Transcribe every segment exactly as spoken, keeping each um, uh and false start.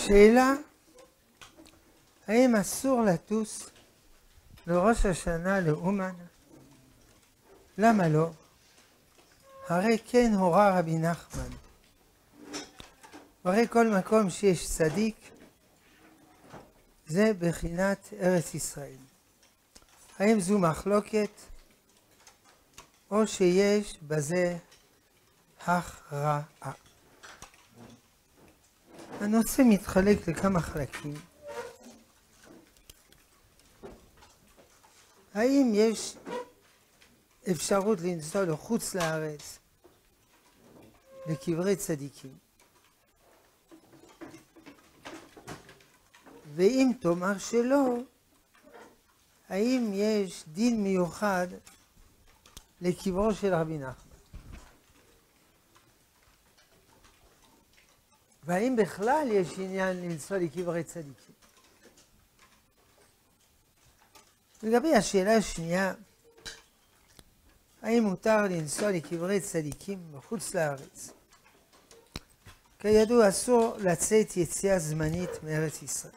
שאלה, האם אסור לטוס לראש השנה לאומן? למה לא? הרי כן הורה רבי נחמן. הרי כל מקום שיש צדיק זה בחינת ארץ ישראל. האם זו מחלוקת או שיש בזה הכרעה? הנושא מתחלק לכמה חלקים. האם יש אפשרות לנסוע לחוץ לארץ לקברי צדיקים? ואם תאמר שלא, האם יש דין מיוחד לקברו של רבי נחמן? והאם בכלל יש עניין לנסוע לקברי צדיקים? לגבי השאלה השנייה, האם מותר לנסוע לקברי צדיקים בחוץ לארץ? כידוע אסור לצאת יציאה זמנית מארץ ישראל.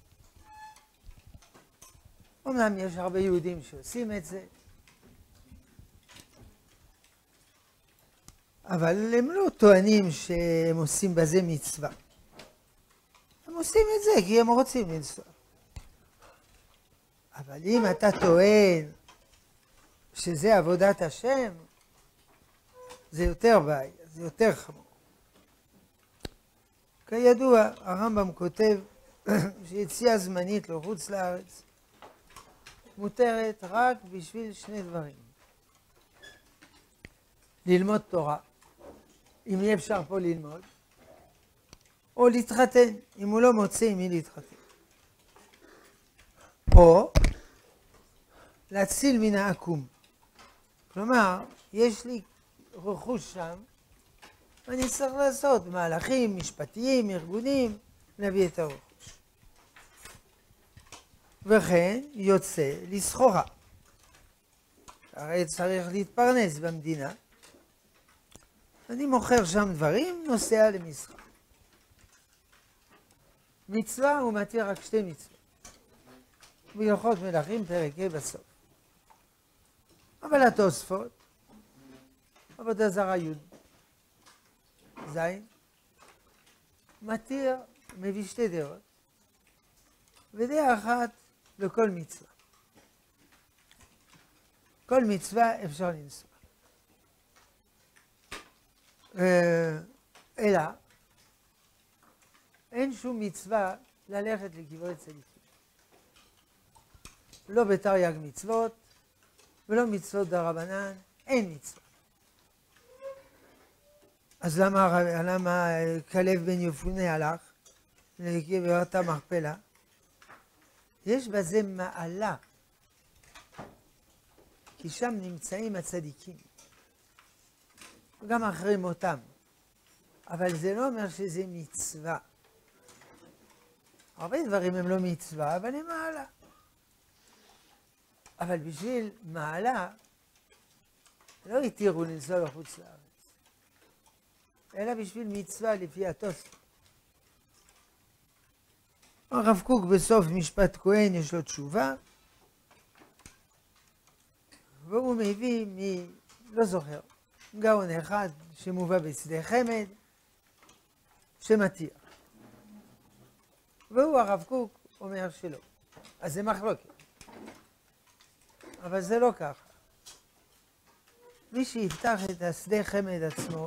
אומנם יש הרבה יהודים שעושים את זה, אבל הם לא טוענים שהם עושים בזה מצווה. הם עושים את זה כי הם רוצים לנסוע. אבל אם אתה טוען שזה עבודת השם, זה יותר בעיה, זה יותר חמור. כידוע, הרמב"ם כותב שיציאה זמנית לחוץ לארץ מותרת רק בשביל שני דברים. ללמוד תורה, אם אי אפשר פה ללמוד, או להתחתן, אם הוא לא מוצא עם מי להתחתן. או להציל מן העקום. כלומר, יש לי רכוש שם, ואני צריך לעשות מהלכים משפטיים, ארגונים, להביא את הרכוש. וכן יוצא לסחורה. הרי צריך להתפרנס במדינה. אני מוכר שם דברים, נוסע למסחר. מצווה הוא מתיר רק שתי מצוות. בהלכות מלכים פרק ה' בסוף. אבל התוספות, עבודה זרה י' ז', מתיר, מביא שתי דעות, ודעה אחת לכל מצווה. כל מצווה אפשר לנסוע. אלא, אין שום מצווה ללכת לקברי צדיקים. לא בתרי"ג מצוות, ולא מצוות דרבנן, אין מצווה. אז למה, למה כלב בן יפונה הלך לקברת המכפלה? יש בזה מעלה, כי שם נמצאים הצדיקים, גם אחרי מותם. אבל זה לא אומר שזה מצווה. הרבה דברים הם לא מצווה, אבל הם מעלה. אבל בשביל מעלה, לא התירו לנסוע לחוץ לארץ, אלא בשביל מצווה לפי התוספות. הרב קוק בסוף משפט כהן יש לו תשובה, והוא מביא מ... לא זוכר, גאון אחד שמובא בשדה חמד, שמתיר. והוא הרב קוק אומר שלא. אז זה מחלוקת. אבל זה לא ככה. מי שיפתח את השדה חמד עצמו,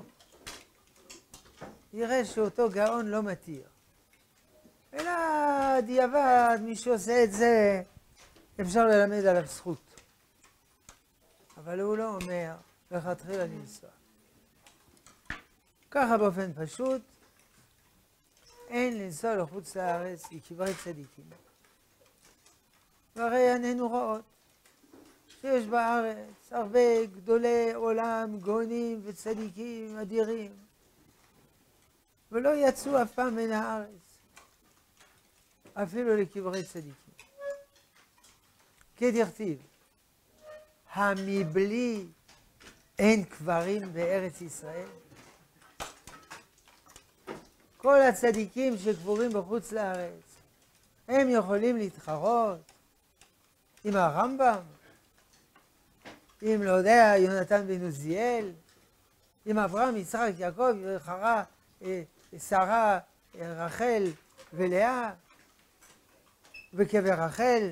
יראה שאותו גאון לא מתיר. אלא דיעבד, מי שעושה את זה, אפשר ללמד עליו זכות. אבל הוא לא אומר, לכתחילה לנסוע. ככה באופן פשוט, אין לנסוע לחוץ לארץ לקברי צדיקים. והרי עינינו רואות שיש בארץ הרבה גדולי עולם, גאונים וצדיקים אדירים, ולא יצאו אף פעם מן הארץ, אפילו לקברי צדיקים. כדכתיב, המבלי אין קברים בארץ ישראל. כל הצדיקים שקבורים בחוץ לארץ, הם יכולים להתחרות עם הרמב"ם, עם, לא יודע, יונתן בן עוזיאל, עם אברהם, יצחק, יעקב, חרה, שרה, רחל ולאה, וקבר רחל,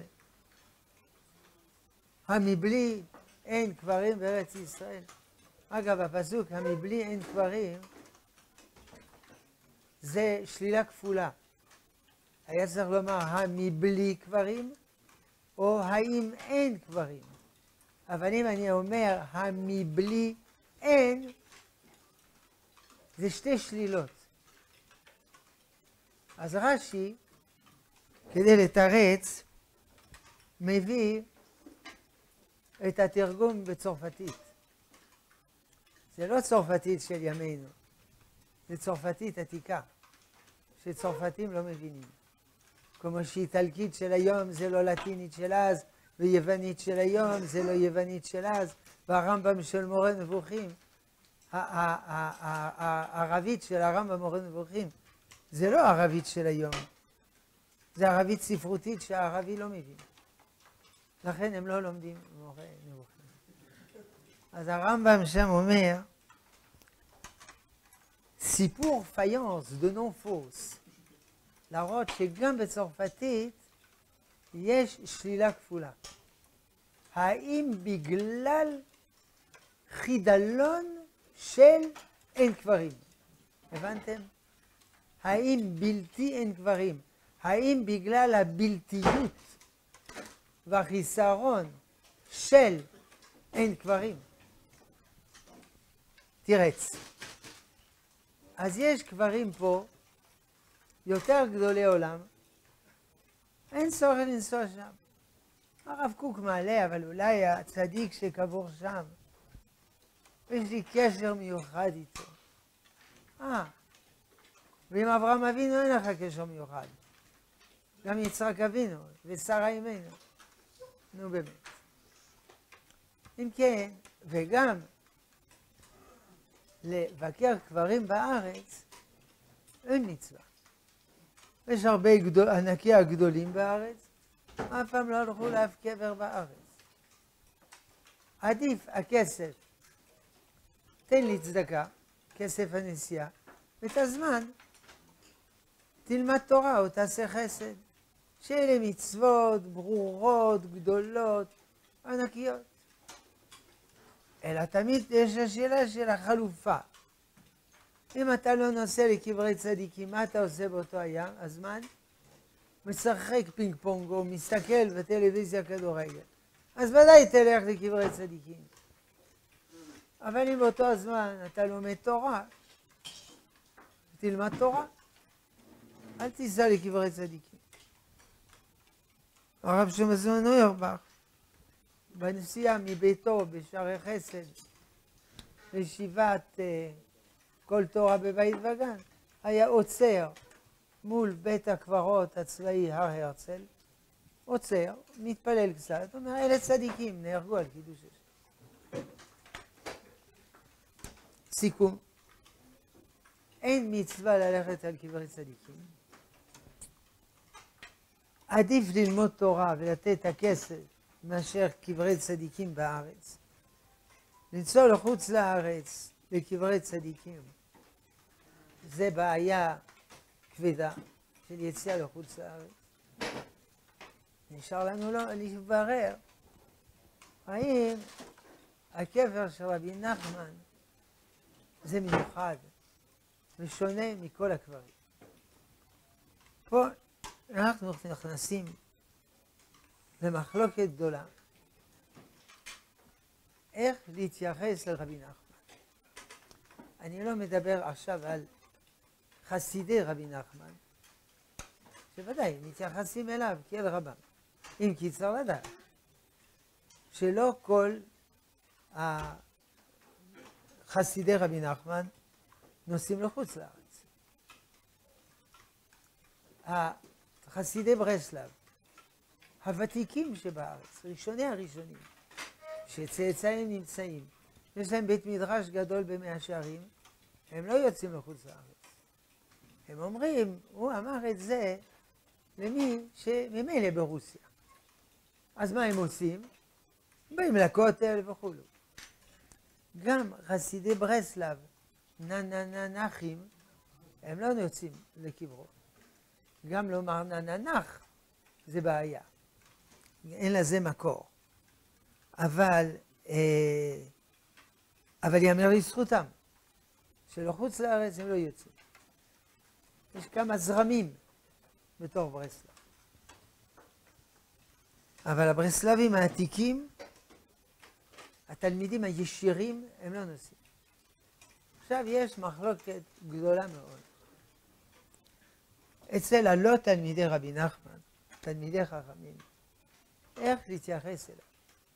המבלי אין קברים בארץ ישראל. אגב, הפסוק המבלי אין קברים זה שלילה כפולה. היה צריך לומר המבלי קברים, או האם אין קברים. אבל אם אני אומר המבלי אין, זה שתי שלילות. אז רש"י, כדי לתרץ, מביא את התרגום בצרפתית. זה לא צרפתית של ימינו, זה צרפתית עתיקה, שצרפתים לא מבינים. כמו שאיטלקית של היום זה לא לטינית של אז, ויוונית של היום זה לא יוונית של אז, והרמב"ם של מורה נבוכים, הערבית של הרמב"ם מורה נבוכים, זה לא ערבית של היום, זה ערבית ספרותית שהערבי לא מבין. לכן הם לא לומדים מורה נבוכים. אז הרמב"ם שם אומר, סיפור פיינס de non fausse, להראות שגם בצרפתית יש שלילה כפולה. האם בגלל חידלון של אין קברים? הבנתם? האם בלתי אין קברים? האם בגלל הבלתיות והחיסרון של אין קברים? תירץ. אז יש קברים פה יותר גדולי עולם, אין צורך לנסוע שם. הרב קוק מעלה, אבל אולי הצדיק שקבור שם, יש לי קשר מיוחד איתו. אה, ועם אברהם אבינו אין לך קשר מיוחד. גם יצחק אבינו ושרה אימנו. נו באמת. אם כן, וגם לבקר קברים בארץ, אין מצווה. יש הרבה גדול, ענקי הגדולים בארץ, אף פעם לא הלכו לאף קבר בארץ. עדיף הכסף, תן לי צדקה, כסף הנסיעה, ואת הזמן תלמד תורה או תעשה חסד. שאלה מצוות ברורות, גדולות, ענקיות. אלא תמיד יש השאלה של החלופה. אם אתה לא נוסע לקברי צדיקים, מה אתה עושה באותו הים? הזמן? משחק פינג פונג או מסתכל בטלוויזיה כדורגל. אז ודאי תלך לקברי צדיקים. אבל אם באותו הזמן אתה לומד תורה, תלמד תורה. אל תיסע לקברי צדיקים. הרב שמזון אוירבך, בנסיעה מביתו בשערי חסד, לישיבת כל תורה בבית וגן, היה עוצר מול בית הקברות הצבאי הר הרצל, עוצר, מתפלל קצת, אומר, אלה צדיקים, נהרגו על קידוש השם. סיכום, אין מצווה ללכת על קברי צדיקים. עדיף ללמוד תורה ולתת את הכסף מאשר קברי צדיקים בארץ. לנסוע לחוץ לארץ לקברי צדיקים, זה בעיה כבדה של יציאה לחוץ לארץ. נשאר לנו לא לברר האם הקבר של רבי נחמן זה מיוחד ושונה מכל הקברים. פה אנחנו נכנסים למחלוקת גדולה איך להתייחס לרבי נחמן. אני לא מדבר עכשיו על חסידי רבי נחמן, שוודאי מתייחסים אליו כאל רבם. אם כי צריך לדעת שלא כל חסידי רבי נחמן נוסעים לחוץ לארץ. חסידי ברסלב, הוותיקים שבארץ, ראשוני הראשונים, שצאצאים נמצאים, יש להם בית מדרש גדול במאה שערים, הם לא יוצאים לחוץ לארץ. הם אומרים, הוא אמר את זה למי שממילא ברוסיה. אז מה הם עושים? באים לכותל וכו'. גם חסידי ברסלב, ננננחים, הם לא יוצאים לקברו. גם לומר נננח זה בעיה. אין לזה מקור. אבל, אה, אבל יאמר לזכותם, שלא חוץ לארץ הם לא יוצאים. יש כמה זרמים בתור ברסלב. אבל הברסלבים העתיקים, התלמידים הישירים, הם לא נוסעים. עכשיו יש מחלוקת גדולה מאוד. אצל הלא תלמידי רבי נחמן, תלמידי חכמים, איך להתייחס אליו?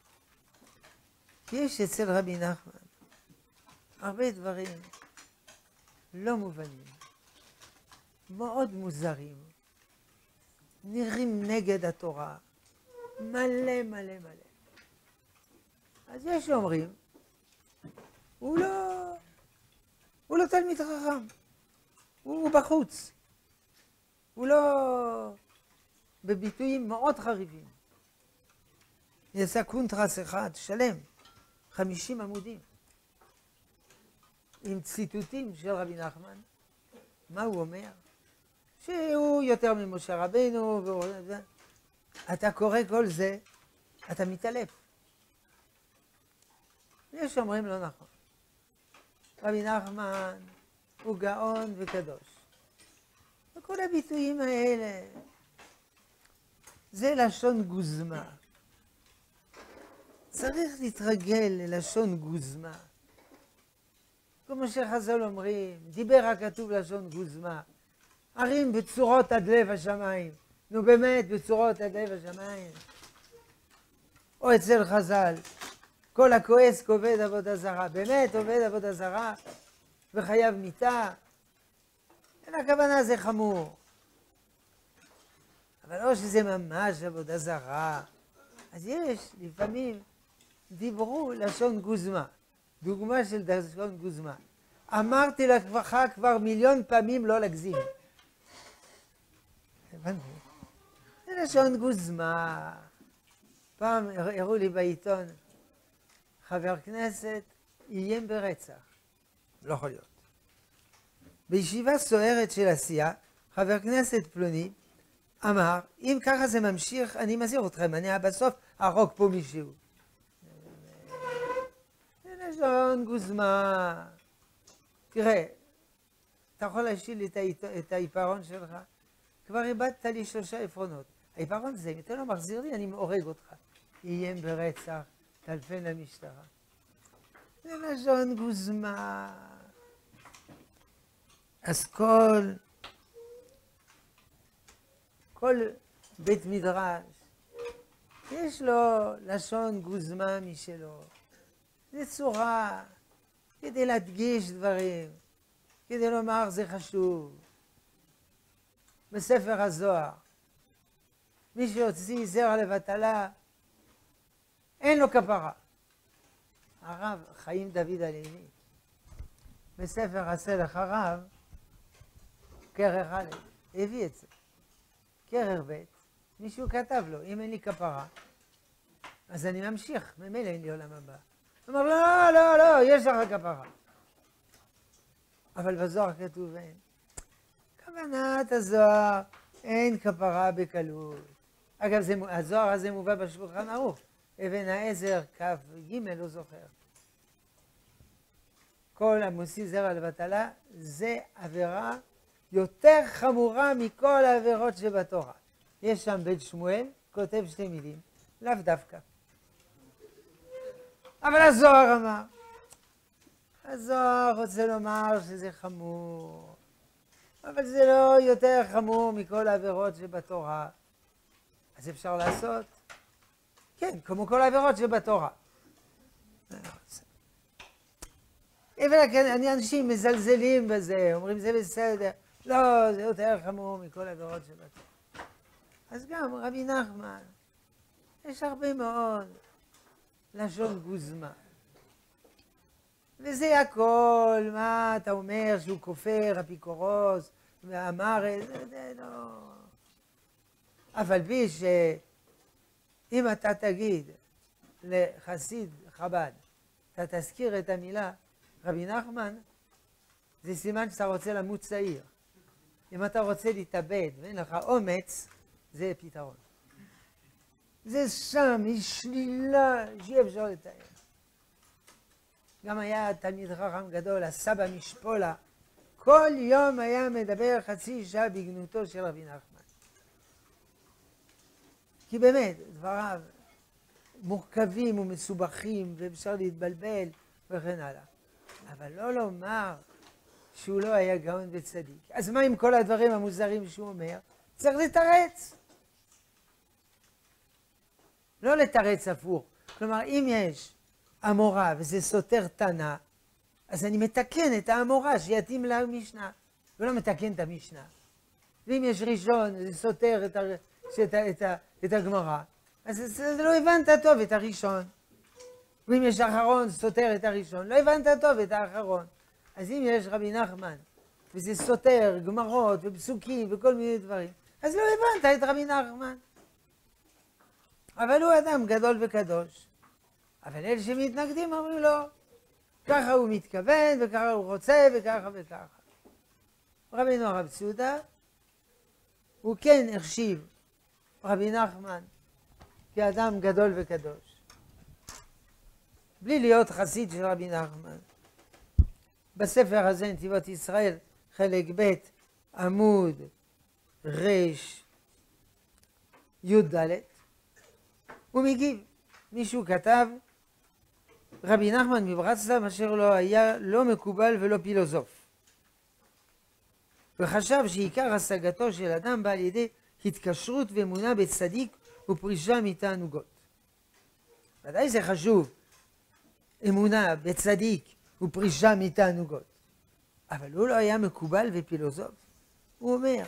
יש אצל רבי נחמן הרבה דברים לא מובנים, מאוד מוזרים, נראים נגד התורה, מלא מלא מלא. אז יש שאומרים, הוא לא, הוא לא תלמיד חכם, הוא, הוא בחוץ, הוא לא בביטויים מאוד חריפים. יצא קונטרס אחד שלם, חמישים עמודים, עם ציטוטים של רבי נחמן. מה הוא אומר? שהוא יותר ממשה רבנו, והוא... אתה קורא כל זה, אתה מתעלף. יש שאומרים לא נכון. רבי נחמן הוא גאון וקדוש. וכל הביטויים האלה, זה לשון גוזמה. צריך להתרגל ללשון גוזמה. כמו שחז"ל אומרים, דיבר הכתוב לשון גוזמה. הרים בצורות עד לב השמיים. נו באמת, בצורות עד לב השמיים. או אצל חז"ל, כל הכועס כובד עבודה זרה. באמת עובד עבודה זרה וחייב מיתה. אין הכוונה זה חמור. אבל לא שזה ממש עבודה זרה. אז יש, לפעמים דיברו לשון גוזמה. דוגמה של לשון גוזמה. אמרתי לך כבר מיליון פעמים לא להגזים. הבנתי. זה לשון גוזמה. פעם הראו לי בעיתון, חבר כנסת איים ברצח. לא יכול להיות. בישיבה סוערת של עשייה, חבר כנסת פלוני אמר, אם ככה זה ממשיך, אני מזהיר אתכם, אני בסוף ארוג פה מישהו. זה לשון גוזמה. תראה, אתה יכול להשאיר לי את העיפרון שלך? כבר איבדת לי שלושה עפרונות. העיפרון זה, אם אתה לא מחזיר לי, אני מאורג אותך. איים ברצח, טלפן למשטרה. זה לשון גוזמה. אז כל, כל בית מדרש, יש לו לשון גוזמה משלו. זה צורה כדי להדגיש דברים, כדי לומר זה חשוב. בספר הזוהר, מי שהוציא זרע לבטלה, אין לו כפרה. הרב חיים דוד הלוי, בספר עשה לך רב, כרך א', הביא את זה. כרך ב', מישהו כתב לו, אם אין לי כפרה, אז אני ממשיך, ממילא אין לי עולם הבא. הוא אומר, לא, לא, לא, יש לך כפרה. אבל בזוהר כתוב אין. כוונת הזוהר, אין כפרה בקלות. אגב, זה, הזוהר הזה מובא בשולחן ערוך. אבן העזר, כף ג' לא זוכר. כל המוציא זרע לבטלה, זה עבירה יותר חמורה מכל העבירות שבתורה. יש שם בית שמואל, כותב שתי מילים, לאו דווקא. אבל הזוהר אמר, הזוהר רוצה לומר שזה חמור, אבל זה לא יותר חמור מכל העבירות שבתורה. אז אפשר לעשות, כן, כמו כל העבירות שבתורה. אבל כן, אנשים מזלזלים בזה, אומרים זה בסדר. לא, זה יותר חמור מכל העבירות שבתורה. אז גם רבי נחמן, יש הרבה מאוד לשון גוזמה. וזה הכל, מה אתה אומר שהוא כופר, אפיקורוס, ואמר, זה, זה לא... אף על פי שאם אתה תגיד לחסיד חב"ד, אתה תזכיר את המילה רבי נחמן, זה סימן שאתה רוצה למות צעיר. אם אתה רוצה להתאבד ואין לך אומץ, זה פתרון. זה שם, היא שלילה שאי אפשר לתאר. גם היה תלמיד חכם גדול, הסבא משפולה, כל יום היה מדבר חצי שעה בגנותו של רבי נחמן. כי באמת, דבריו מורכבים ומסובכים ואפשר להתבלבל וכן הלאה. אבל לא לומר שהוא לא היה גאון וצדיק. אז מה עם כל הדברים המוזרים שהוא אומר? צריך לתרץ. לא לתרץ הפוך. כלומר, אם יש אמורה וזה סותר תנא, אז אני מתקן את האמורה שיתאים למשנה, ולא מתקן את המשנה. ואם יש ראשון וזה סותר את, הר... את, את, את הגמרא, אז זה לא הבנת טוב את הראשון. ואם יש אחרון סותר את הראשון, לא הבנת טוב את האחרון. אז אם יש רבי נחמן, וזה סותר גמרות ופסוקים וכל מיני דברים, אז לא הבנת את רבי נחמן. אבל הוא אדם גדול וקדוש. אבל אלה שמתנגדים אומרים לו, ככה הוא מתכוון, וככה הוא רוצה, וככה וככה. רבינו הרב צודה, הוא כן החשיב רבי נחמן כאדם גדול וקדוש. בלי להיות חסיד של רבי נחמן. בספר הזה, נתיבות ישראל, חלק ב' עמוד רש י"ד, הוא מגיב. מישהו כתב, רבי נחמן מברסלב אשר לא היה לא מקובל ולא פילוסוף. וחשב שעיקר השגתו של אדם בא על ידי התקשרות ואמונה בצדיק ופרישה מתענוגות. ודאי זה חשוב, אמונה בצדיק ופרישה מתענוגות. אבל הוא לא היה מקובל ופילוסוף. הוא אומר,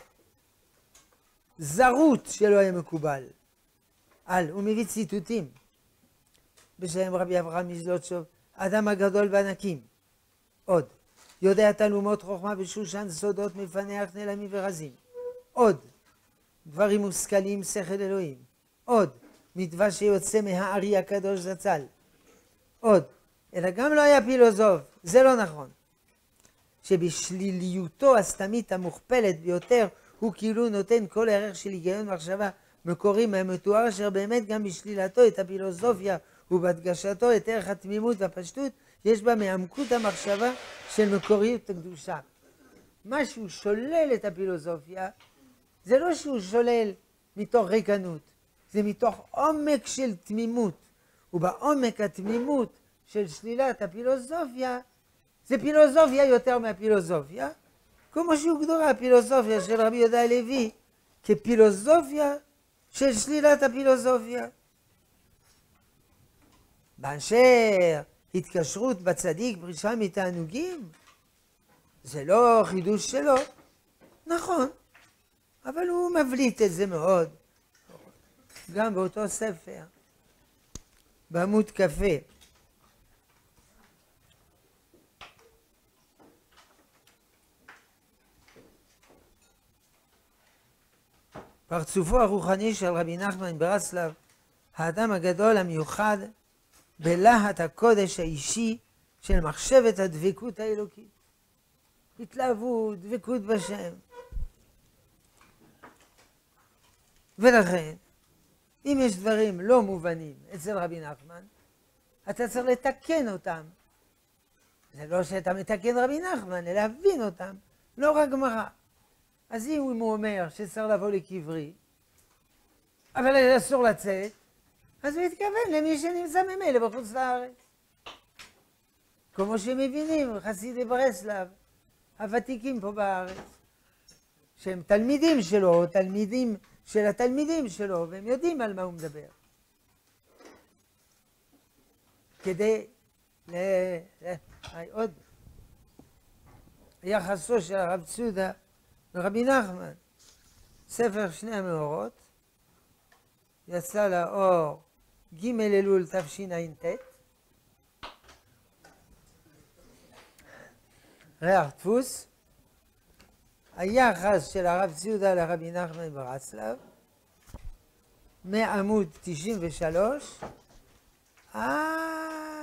זרות שלא היה מקובל. על, הוא מביא ציטוטים. בשם רבי אברהם מזלוטשוב, האדם הגדול בענקים. עוד, יודע תעלומות חוכמה בשושן סודות מפנח נעלמים ורזים. עוד, דברים מושכלים שכל אלוהים. עוד, מדבש שיוצא מהארי הקדוש זצ"ל. עוד, אלא גם לא היה פילוסוף, זה לא נכון. שבשליליותו הסתמית המוכפלת ביותר, הוא כאילו נותן כל הערך של היגיון מחשבה מקורי מהמתואר, אשר באמת גם בשלילתו את הפילוסופיה ובהדגשתו את ערך התמימות והפשטות, יש בה מעמקות המחשבה של מקוריות הקדושה. מה שהוא שולל את הפילוסופיה, זה לא שהוא שולל מתוך ריקנות, זה מתוך עומק של תמימות. ובעומק התמימות של שלילת הפילוסופיה, זה פילוסופיה יותר מהפילוסופיה, כמו שהוגדרה הפילוסופיה של רבי יהודה הלוי, כפילוסופיה של שלילת הפילוסופיה. באשר התקשרות בצדיק פרישה מתענוגים, זה לא חידוש שלו, נכון, אבל הוא מבליט את זה מאוד. גם באותו ספר, בעמוד קפה, פרצופו הרוחני של רבי נחמן מברסלב, האדם הגדול המיוחד בלהט הקודש האישי של מחשבת הדבקות האלוקית. התלהבות, דבקות בשם. ולכן, אם יש דברים לא מובנים אצל רבי נחמן, אתה צריך לתקן אותם. זה לא שאתה מתקן רבי נחמן, אלא להבין אותם, לא רק גמרא. אז אם הוא אומר שצריך לבוא לקברי, אבל אסור לצאת, אז הוא יתכוון למי שנמצא ממילא בחוץ לארץ. כמו שמבינים חסידי ברסלב, הוותיקים פה בארץ, שהם תלמידים שלו, או תלמידים של התלמידים שלו, והם יודעים על מה הוא מדבר. כדי ל... עוד יחסו של הרב צודה ורבי נחמן, ספר שני המאורות, יצא לאור ג' אלול תשע"ט, ריח דפוס, היחס של הרב ציודה לרבי נחמן ברסלב, מעמוד תשעים ושלוש עד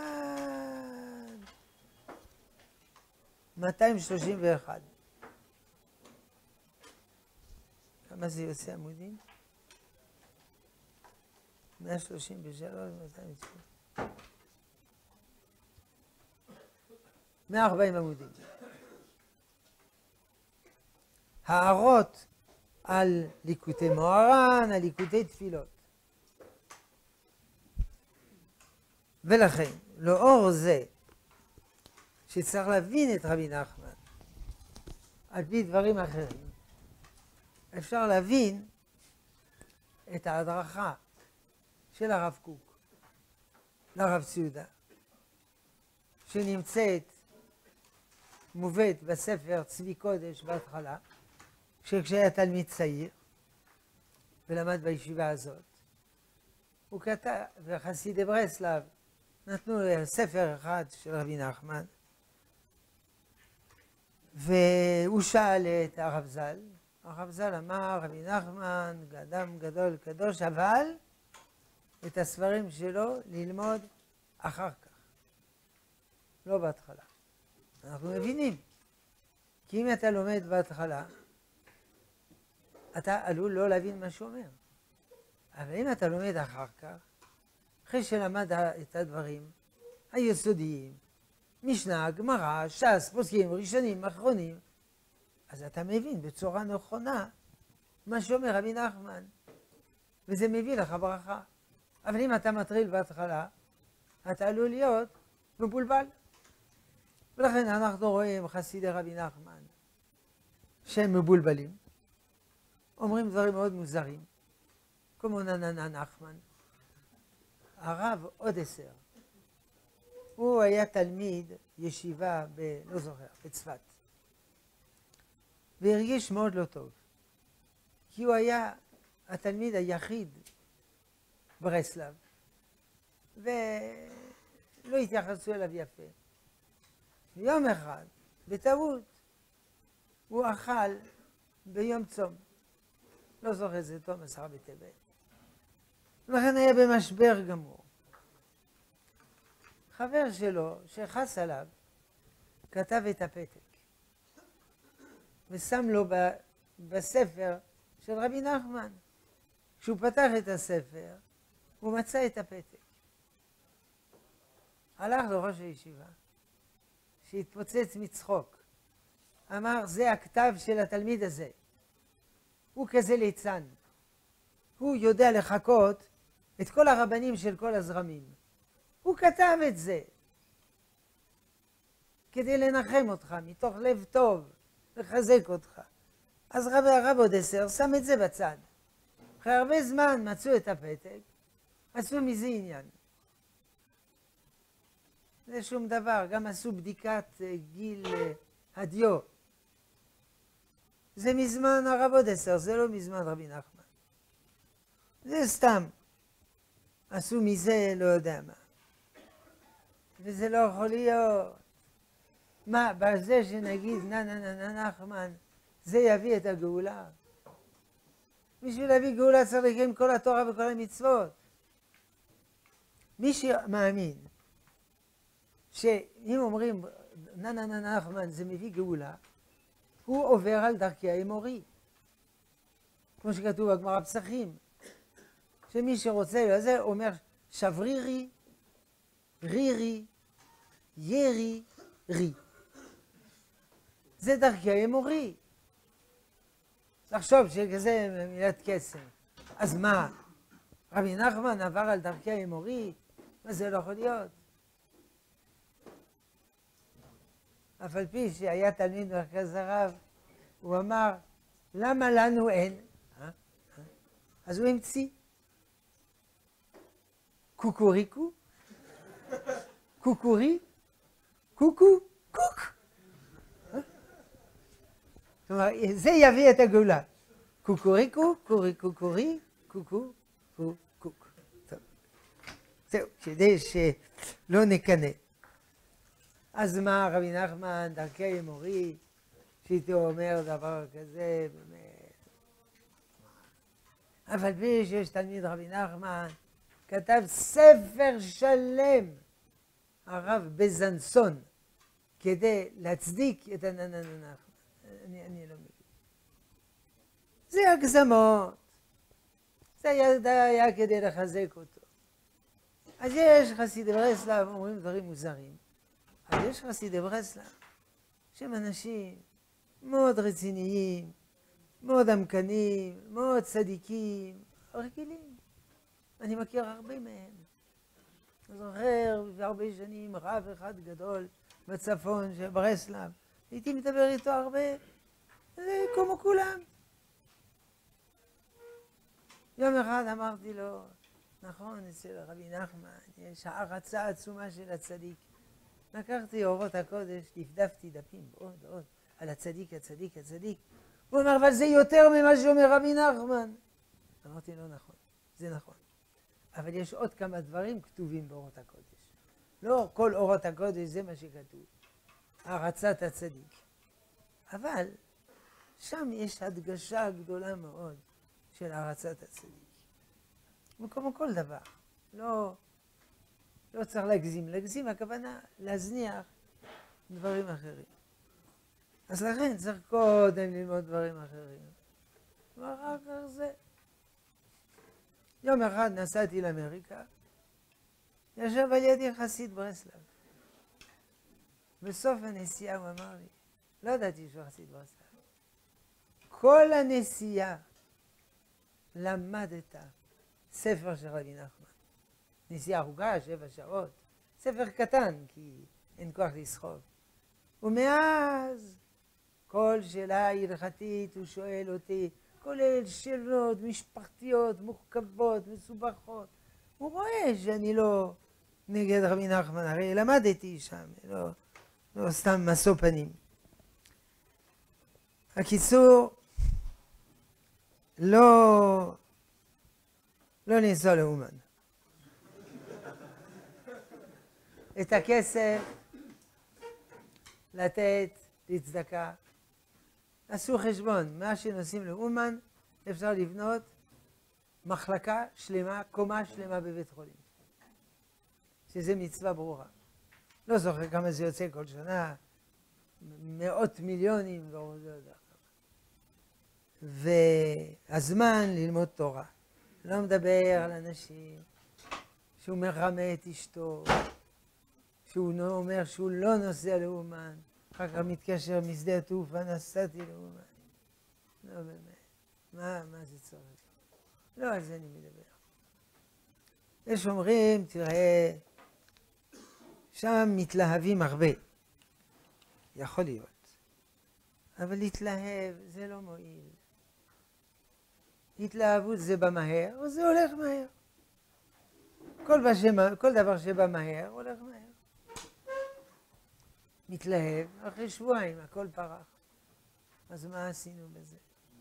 מאתיים שלושים ואחת. כמה זה יוצא עמודים? מאה שלושים ושלוש, מאתיים שלושים. מאה וארבעים עמודים. הערות על ליקוטי מוהר"ן, על ליקוטי תפילות. ולכן, לאור זה שצריך להבין את רבי נחמן על פי דברים אחרים, אפשר להבין את ההדרכה של הרב קוק לרב ציודה, שנמצאת, מובאת בספר צבי קודש בהתחלה, כשהיה תלמיד צעיר ולמד בישיבה הזאת. הוא כתב, וחסידי ברסלב נתנו ספר אחד של רבי נחמן, והוא שאל את הרב ז"ל, הרב ז"ל אמר, רבי נחמן אדם גדול קדוש, אבל את הספרים שלו ללמוד אחר כך, לא בהתחלה. אנחנו מבינים, כי אם אתה לומד בהתחלה, אתה עלול לא להבין מה שהוא אומר. אבל אם אתה לומד אחר כך, אחרי שלמד את הדברים היסודיים, משנה, גמרא, ש"ס, פוסקים, ראשונים, אחרונים, אז אתה מבין בצורה נכונה מה שאומר רבי נחמן, וזה מביא לך ברכה. אבל אם אתה מטריל בהתחלה, אתה עלול להיות מבולבל. ולכן אנחנו רואים חסידי רבי נחמן שהם מבולבלים, אומרים דברים מאוד מוזרים, כמו נננה נחמן. הרב אודסר, הוא היה תלמיד ישיבה ב... לא זוכר, בצפת. והרגיש מאוד לא טוב, כי הוא היה התלמיד היחיד ברסלב, ולא התייחסו אליו יפה. יום אחד, בטעות, הוא אכל ביום צום. לא זוכר איזה תום עשרה בטבת. ולכן היה במשבר גמור. חבר שלו, שחס עליו, כתב את הפתק. ושם לו ב, בספר של רבי נחמן. כשהוא פתח את הספר, הוא מצא את הפתק. הלך לראש הישיבה, שהתפוצץ מצחוק. אמר, זה הכתב של התלמיד הזה. הוא כזה ליצן. הוא יודע לחכות את כל הרבנים של כל הזרמים. הוא כתב את זה כדי לנחם אותך, מתוך לב טוב, לחזק אותך. אז רב, הרב אודסר שם את זה בצד. אחרי הרבה זמן מצאו את הפתק, עשו מזה עניין. זה שום דבר, גם עשו בדיקת גיל הדיו. זה מזמן הרב אודסר, זה לא מזמן רבי נחמן. זה סתם. עשו מזה לא יודע מה. וזה לא יכול להיות. מה, בזה שנגיד נה נה נה נה נחמן, זה יביא את הגאולה? בשביל להביא גאולה צריך לקיים כל התורה וכל המצוות. מי שמאמין שאם אומרים נה נה נה נחמן זה מביא גאולה, הוא עובר על דרכי האמורי. כמו שכתוב בגמרא פסחים, שמי שרוצה לזה אומר שברירי, רירי, ירי, רי. זה דרכי האמורי. לחשוב שכזה מילת קסם. אז מה? רבי נחמן עבר על דרכי האמורי? מה זה לא יכול להיות? אף על פי שהיה תלמיד מרכז הרב, הוא אמר, למה לנו אין? אז הוא המציא. קוקוריקו, קוקורי, קוקו, קוק. כלומר, זה יביא את הגאולה. קוקוריקו, קורי, קוקורי, קוקו, קוק, קוק. זהו, כדי שלא נקנא. אז מה רבי נחמן, דרכי האמורי, שהייתי אומר דבר כזה, באמת. אף על פי שיש תלמיד רבי נחמן, כתב ספר שלם, הרב בזנסון, כדי להצדיק את הנננח. אני, אני לא מבין. זה הגזמות. זה היה, היה כדי לחזק אותו. אז יש חסידי ברסלב, אומרים דברים מוזרים. אבל יש חסידי ברסלב, שהם אנשים מאוד רציניים, מאוד עמקנים, מאוד צדיקים, רגילים. אני מכיר הרבה מהם. אני זוכר הרבה שנים רב אחד גדול בצפון של ברסלב. הייתי מדבר איתו הרבה, זה כמו כולם. יום אחד אמרתי לו, נכון, אצל רבי נחמן יש הערצה עצומה של הצדיק. לקחתי אורות הקודש, דפדפתי דפים עוד עוד על הצדיק, הצדיק, הצדיק. הוא אומר, אבל זה יותר ממה שאומר רבי נחמן. אמרתי, לא נכון, זה נכון. אבל יש עוד כמה דברים כתובים באורות הקודש. לא כל אורות הקודש זה מה שכתוב. הערצת הצדיק. אבל שם יש הדגשה גדולה מאוד של הערצת הצדיק. כמו כל דבר. לא, לא צריך להגזים. להגזים הכוונה להזניח דברים אחרים. אז לכן צריך קודם ללמוד דברים אחרים. ואחר כך זה. יום אחד נסעתי לאמריקה, ישב על ידי חסיד ברסלב. בסוף הנסיעה הוא אמר לי, לא ידעתי שהוא חסיד ברסלב. כל הנסיעה למדת ספר של רבי נחמן. נסיעה ארוכה, שבע שעות. ספר קטן, כי אין כוח לסחוב. ומאז כל שאלה הלכתית הוא שואל אותי, כולל שאלות משפחתיות, מורכבות, מסובכות. הוא רואה שאני לא נגד רבי נחמן, הרי למדתי שם, לא, לא סתם משוא פנים. הקיצור, לא, לא לנסוע לאומן. את הכסף לתת לצדקה. עשו חשבון, מה שנוסעים לאומן אפשר לבנות מחלקה שלמה, קומה שלמה בבית חולים. שזה מצווה ברורה. לא זוכר כמה זה יוצא כל שנה, מאות מיליונים, לא יודע. והזמן ללמוד תורה. לא מדבר על אנשים שהוא מרמה את אשתו, שהוא אומר שהוא לא נוסע לאומן, אחר כך מתקשר משדה התעופה, נסעתי לאומן. לא באמת, מה, מה זה צריך? לא על זה אני מדבר. יש אומרים, תראה, שם מתלהבים הרבה. יכול להיות. אבל להתלהב זה לא מועיל. התלהבות זה בא מהר, או זה הולך מהר. כל, בשמה, כל דבר שבא מהר, הולך מהר. מתלהב, אחרי שבועיים הכל פרח. אז מה עשינו בזה?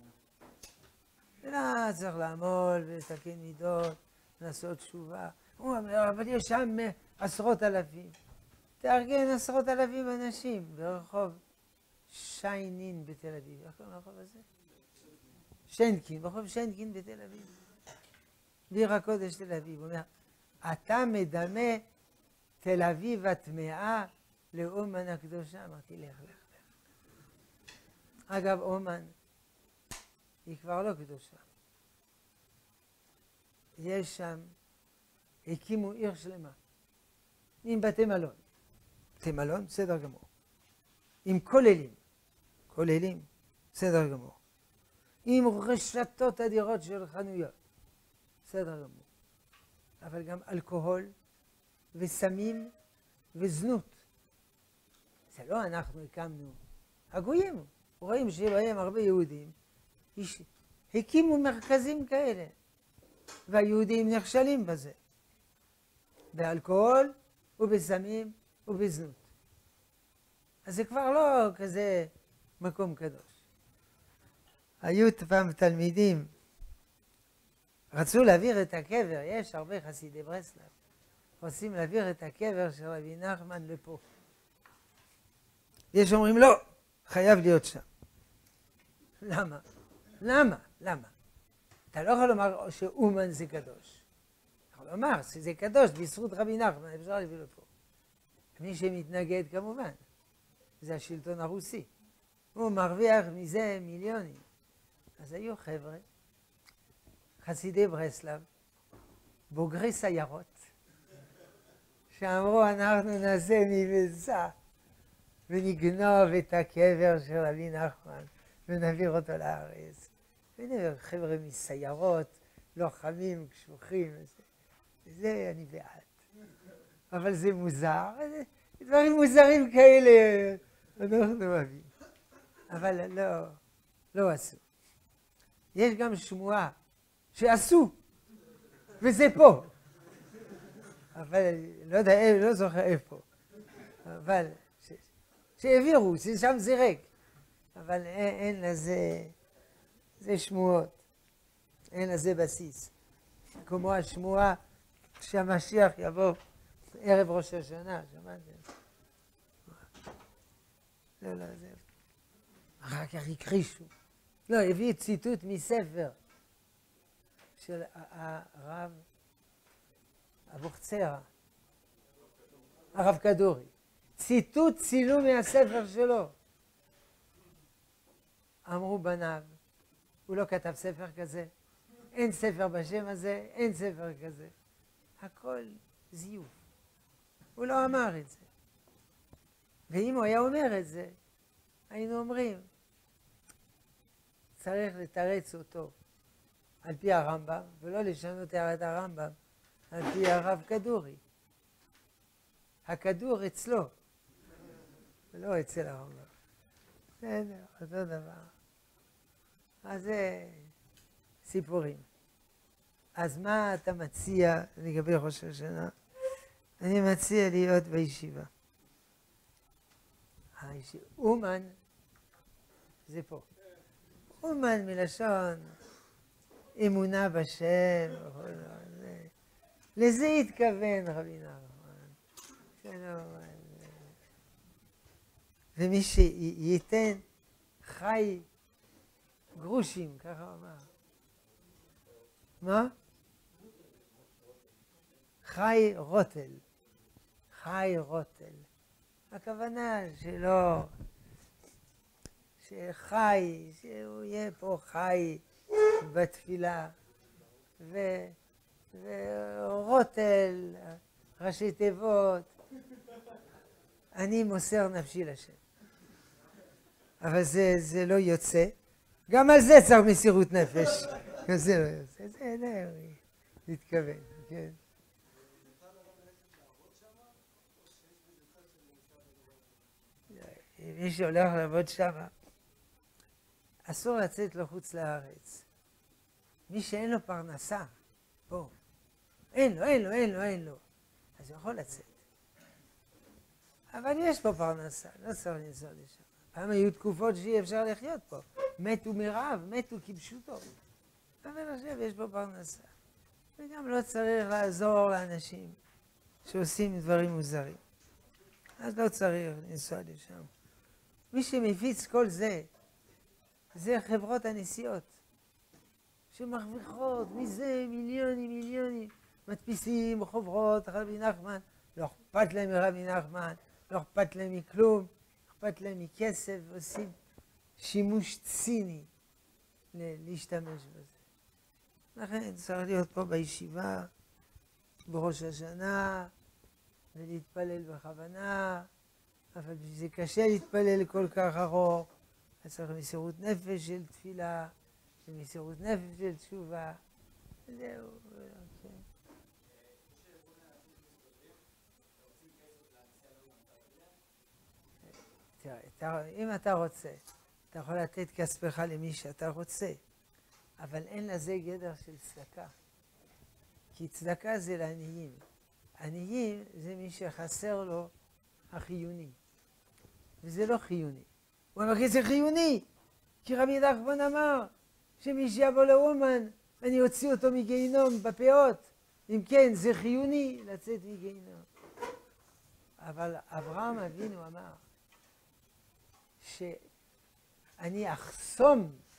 אלא צריך לעמול ולתקן מידות, לעשות תשובה. הוא אומר, אבל יש שם עשרות אלפים. תארגן עשרות אלפים אנשים ברחוב שיינין בתל אביב. איך קוראים לרחוב הזה? שיינקין, ברחוב שיינקין בתל אביב. בעיר הקודש תל אביב. הוא אומר, אתה מדמה תל אביב הטמאה לאומן הקדושה. אמרתי, לך, לך, לך. אגב, אומן היא כבר לא קדושה. יש שם, הקימו עיר שלמה, עם בתי מלון. בתי מלון, בסדר גמור. עם כוללים, כוללים, בסדר גמור. עם רשתות אדירות של חנויות, בסדר גמור. אבל גם אלכוהול וסמים וזנות. זה לא אנחנו הקמנו. הגויים, רואים שבהם הרבה יהודים, הקימו מרכזים כאלה, והיהודים נכשלים בזה. באלכוהול ובסמים ובזנות. אז זה כבר לא כזה מקום קדוש. היו פעם תלמידים, רצו להעביר את הקבר, יש הרבה חסידי ברסלב, רוצים להעביר את הקבר של רבי נחמן לפה. יש אומרים לא, חייב להיות שם. למה? למה? למה? אתה לא יכול לומר שאומן זה קדוש. אתה יכול לומר שזה קדוש בזכות רבי נחמן, אפשר להביא לפה. מי שמתנגד כמובן, זה השלטון הרוסי. הוא מרוויח מזה מיליונים. אז היו חבר'ה, חסידי ברסלב, בוגרי סיירות, שאמרו אנחנו נעשה מבצע ונגנוב את הקבר של רבי נחמן ונעביר אותו לארץ. והנה חבר'ה מסיירות, לוחמים, קשוחים, זה אני בעד. אבל זה מוזר, דברים מוזרים כאלה אנחנו אוהבים. אבל לא, לא עשו. יש גם שמועה שעשו, וזה פה. אבל לא יודע, לא זוכר איפה. אבל ש... שהעבירו, ששם זה ריק. אבל אין, אין לזה, זה שמועות. אין לזה בסיס. כמו השמועה שהמשיח יבוא ערב ראש השנה, שמעתם? לא, לא, זה... אחר כך הכחישו. לא, הביא ציטוט מספר של הרב אבוחצירא, הרב כדורי. ציטוט צילום מהספר שלו. אמרו בניו, הוא לא כתב ספר כזה, אין ספר בשם הזה, אין ספר כזה. הכל זיוף. הוא לא אמר את זה. ואם הוא היה אומר את זה, היינו אומרים, צריך לתרץ אותו על פי הרמב"ם, ולא לשנות את הרמב"ם על פי הרב כדורי. הכדור אצלו, ולא אצל הרמב"ם. בסדר, אותו דבר. אז זה סיפורים. אז מה אתה מציע לגבי ראש השנה? אני מציע להיות בישיבה. אומן זה פה. אומן מלשון אמונה בשם. לזה התכוון רבי נחמן. ומי שייתן חי גרושים, ככה הוא אמר. מה? חי רוטל. חי רוטל. הכוונה שלא, שחי, שהוא יהיה פה חי בתפילה, ו, ורוטל, ראשי תיבות, אני מוסר נפשי לשם. אבל זה, זה לא יוצא. גם על זה צריך מסירות נפש. זה לא יוצא. זה לא להתכוון, כן. מי שהולך לעבוד שם, אסור לצאת לחוץ לארץ. מי שאין לו פרנסה, פה, אין לו, אין לו, אין לו, אין לו, אז הוא יכול לצאת. אבל יש פה פרנסה, לא צריך לנסוע לשם. פעם היו תקופות שאי אפשר לחיות פה. מתו מרעב, מתו כפשוטו. אבל עכשיו יש פה פרנסה. וגם לא צריך לעזור לאנשים שעושים דברים מוזרים. אז לא צריך לנסוע לשם. מי שמפיץ כל זה, זה חברות הנסיעות, שמרוויחות מזה מיליונים, מיליונים, מדפיסים חוברות, רבי נחמן, לא אכפת להם מרבי נחמן, לא אכפת להם מכלום, אכפת להם מכסף, עושים שימוש ציני להשתמש בזה. לכן צריך להיות פה בישיבה, בראש השנה, ולהתפלל בכוונה, אבל זה קשה להתפלל כל כך ארוך, אז צריך מסירות נפש של תפילה, ומסירות נפש של תשובה, זהו, כן. תראה, אם אתה רוצה, אתה יכול לתת כספך למי שאתה רוצה, אבל אין לזה גדר של צדקה. כי צדקה זה לעניים. עניים זה מי שחסר לו החיוני. וזה לא חיוני. הוא אמר כי זה חיוני. כי רבי נחמן אמר שמי שיבוא לאומן, אני אוציא אותו מגיהינום בפאות. אם כן, זה חיוני לצאת מגיהינום. אבל אברהם אבינו אמר שאני אחסום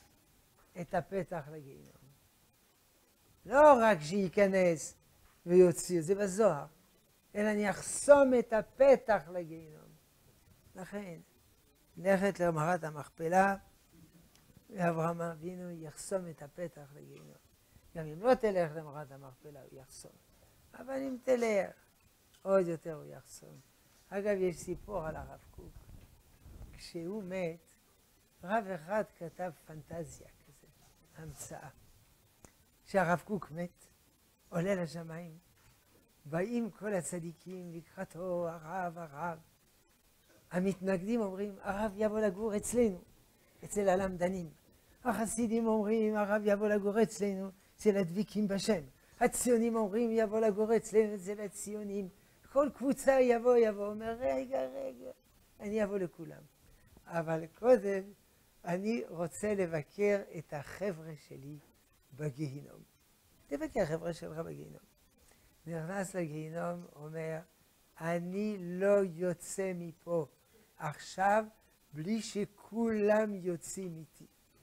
את הפתח לגיהינום. לא רק שייכנס ויוציא, זה בזוהר, אלא אני אחסום את הפתח לגיהינום. לכן, ללכת למערת המכפלה, ואברהם אבינו יחסום את הפתח לגיהינום. גם אם לא תלך למערת המכפלה, הוא יחסום. אבל אם תלך, עוד יותר הוא יחסום. אגב, יש סיפור על הרב קוק. כשהוא מת, רב אחד כתב פנטזיה כזה, המצאה. כשהרב קוק מת, עולה לשמיים, באים כל הצדיקים לקראתו, הרב, הרב. המתנגדים אומרים, הרב יבוא לגור אצלנו, אצל הלמדנים. החסידים אומרים, הרב יבוא לגור אצלנו, אצל הדביקים בשם. הציונים אומרים, יבוא לגור אצלנו, אצל הציונים. כל קבוצה יבוא, יבוא, אומר, רגע, רגע, אני אבוא לכולם. אבל קודם, אני רוצה לבקר את החבר'ה שלי בגיהינום. תבקר החבר'ה שלך בגיהינום. נכנס לגיהינום, אומר, אני לא יוצא מפה עכשיו בלי שכולם יוצאים איתי.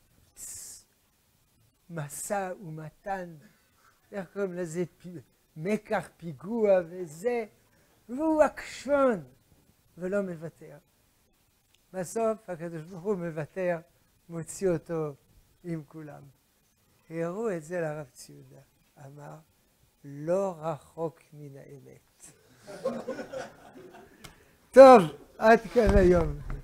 מסע ומתן, איך קוראים לזה, מקח פיגוע וזה, והוא עקשון ולא מוותר. בסוף הקדוש ברוך הוא מוותר, מוציא אותו עם כולם. הראו את זה לרב ציודה, אמר, לא רחוק מן האמת. טוב, עד כאן היום.